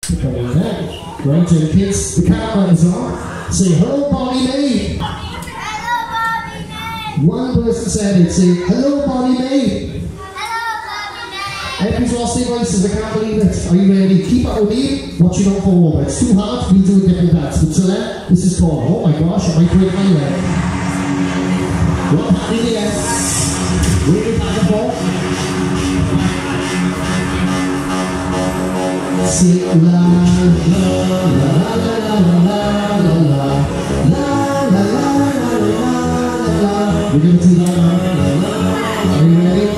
Come on back. Right, to the kids, the camera is on. Say hello, Bonnie May. Hello, Bonnie May. One person said it. Say hello, Bonnie May. Hello, Bonnie May. Everybody's all saying voices. I can't believe it. Are you ready? Keep up with me. What you don't fall over. It's too hard. We do a different dance. But till then, this is called. Oh my gosh! I might break my leg. One hand in the air. Wave it back and forth. Say la la la la la la la la la la la. We're gonna do that. Are you ready?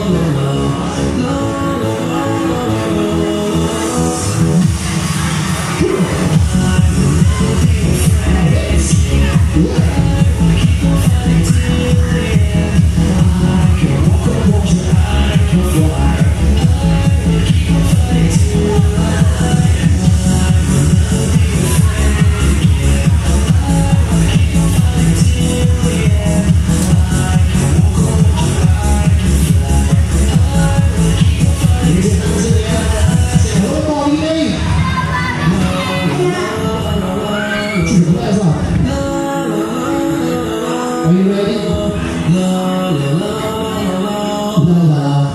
Are you ready? La la la la la.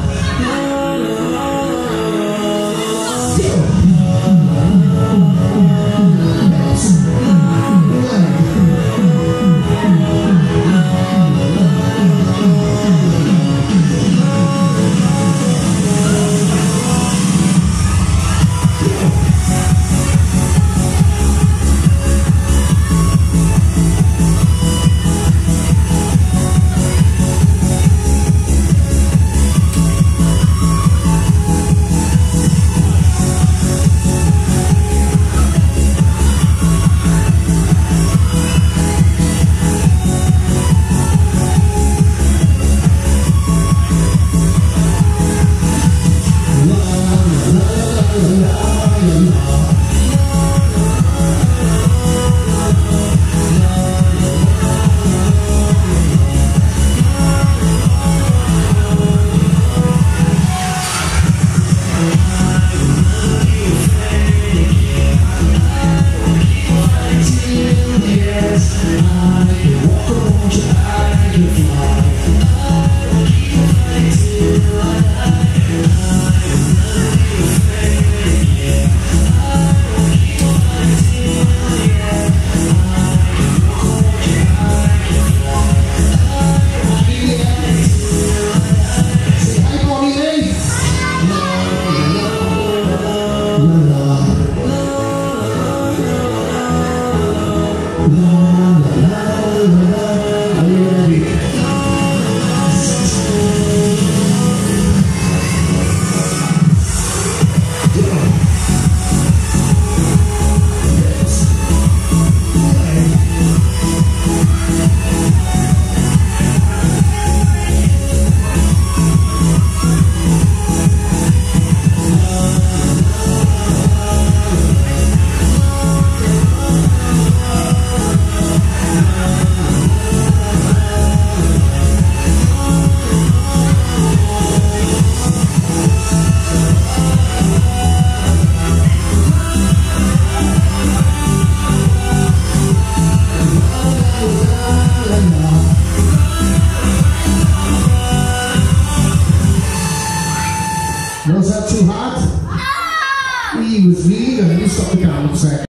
Was that too hard? No! He was really good. Let me stop the camera for a second.